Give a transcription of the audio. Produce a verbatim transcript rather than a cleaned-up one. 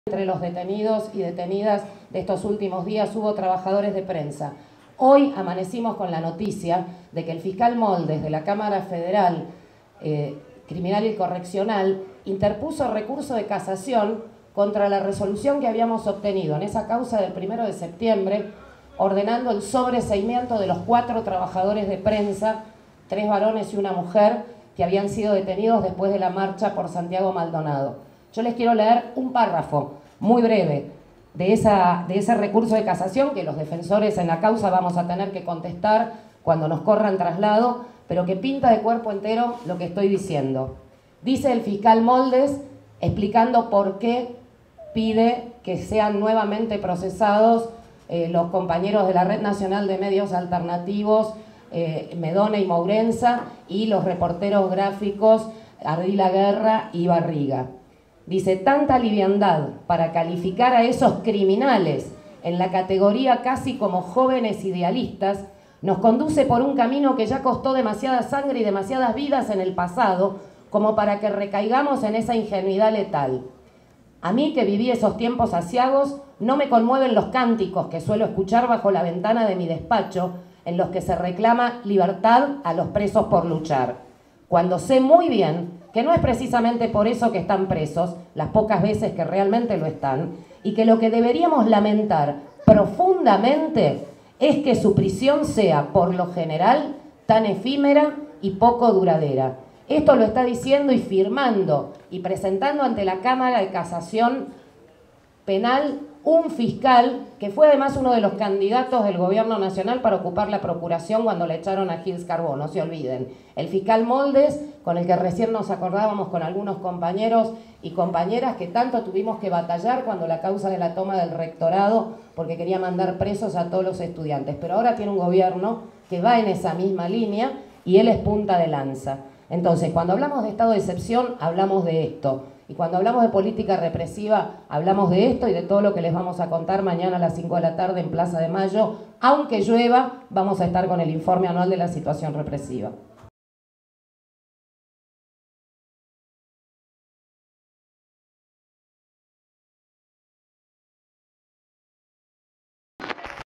Entre los detenidos y detenidas de estos últimos días hubo trabajadores de prensa. Hoy amanecimos con la noticia de que el fiscal Moldes de la Cámara Federal eh, Criminal y Correccional interpuso recurso de casación contra la resolución que habíamos obtenido en esa causa del primero de septiembre, ordenando el sobreseimiento de los cuatro trabajadores de prensa, tres varones y una mujer, que habían sido detenidos después de la marcha por Santiago Maldonado. Yo les quiero leer un párrafo muy breve de, esa, de ese recurso de casación que los defensores en la causa vamos a tener que contestar cuando nos corran traslado, pero que pinta de cuerpo entero lo que estoy diciendo. Dice el fiscal Moldes, explicando por qué pide que sean nuevamente procesados eh, los compañeros de la Red Nacional de Medios Alternativos, eh, Medona y Mourenza, y los reporteros gráficos Ardila Guerra y Barriga. Dice, tanta liviandad para calificar a esos criminales en la categoría casi como jóvenes idealistas nos conduce por un camino que ya costó demasiada sangre y demasiadas vidas en el pasado como para que recaigamos en esa ingenuidad letal. A mí, que viví esos tiempos aciagos, no me conmueven los cánticos que suelo escuchar bajo la ventana de mi despacho en los que se reclama libertad a los presos por luchar, cuando sé muy bien que no es precisamente por eso que están presos, las pocas veces que realmente lo están, y que lo que deberíamos lamentar profundamente es que su prisión sea, por lo general, tan efímera y poco duradera. Esto lo está diciendo y firmando y presentando ante la Cámara de Casación Penal un fiscal que fue además uno de los candidatos del gobierno nacional para ocupar la procuración cuando le echaron a Gils Carbó, no se olviden. El fiscal Moldes, con el que recién nos acordábamos con algunos compañeros y compañeras que tanto tuvimos que batallar cuando la causa de la toma del rectorado, porque quería mandar presos a todos los estudiantes. Pero ahora tiene un gobierno que va en esa misma línea y él es punta de lanza. Entonces, cuando hablamos de estado de excepción, hablamos de esto. Y cuando hablamos de política represiva, hablamos de esto y de todo lo que les vamos a contar mañana a las cinco de la tarde en Plaza de Mayo. Aunque llueva, vamos a estar con el informe anual de la situación represiva.